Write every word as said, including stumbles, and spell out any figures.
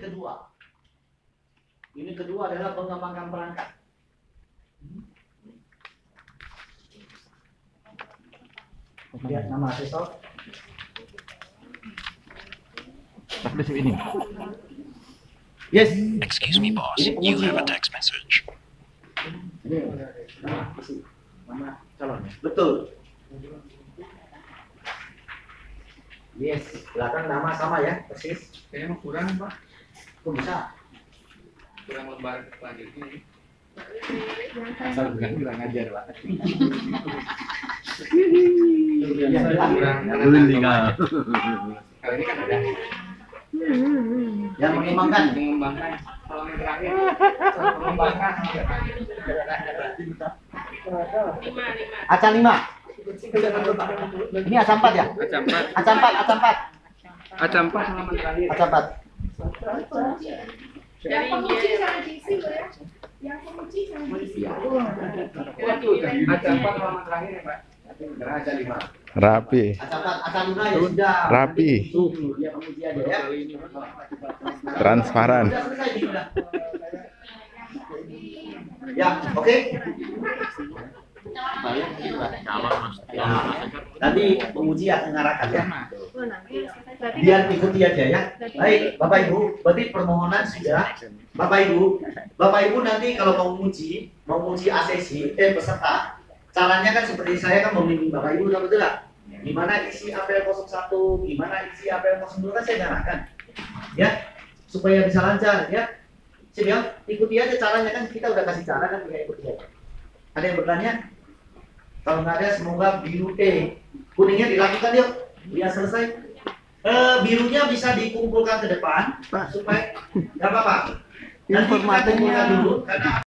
kedua. Unit kedua adalah mengembangkan perangkat. Lihat nama asesor. Tapi ini. Yes. Excuse me, boss. You have a text message. Ini nama isi nama calonnya. Betul. Yes, belakang nama sama ya, persis. Kayaknya kurang, Pak. Kok bisa? Kurang lembar selanjutnya. Asal bukan kurang ajar, Pak. Ya, Kurang. Belum tinggal. Kali ini kan ada yang mengembangkan. mengembangkan. Kalau yang terakhir, mengembangkan. Aca lima. Ini aca empat ya? Aca empat. Aca empat, aca empat. Aca empat halaman terakhir. Aca empat. Yang penguji sama Jisi loh ya. Yang penguji sama Jisi. Waduh, aca empat halaman terakhir ya, Pak. Aca lima. Rapi. Aca empat, aca lima ya sudah. Rapi. Tuh, dia penguji aja ya. Transparan. Sudah selesai ini sudah. Ya, oke. Ya, nanti penguji akan mengarahkan ya. Biar ikuti aja ya. Baik, Bapak Ibu, berarti permohonan sudah. Bapak Ibu, Bapak Ibu nanti kalau mau menguji, mau menguji A C C, eh peserta, caranya kan seperti saya kan membimbing Bapak Ibu, betul nggak? Gimana isi A P L nol satu, gimana isi A P L nol dua kan saya arahkan, ya, supaya bisa lancar ya. Sip ya, ikuti aja caranya kan kita udah kasih cara kan, tinggal ikuti aja. Ada yang bertanya? Kalau nggak ada, semoga biru eh kuningnya dilakukan yuk, biar selesai. Eh, birunya bisa dikumpulkan ke depan, supaya nggak apa-apa. Nanti kita kumpulkan dulu karena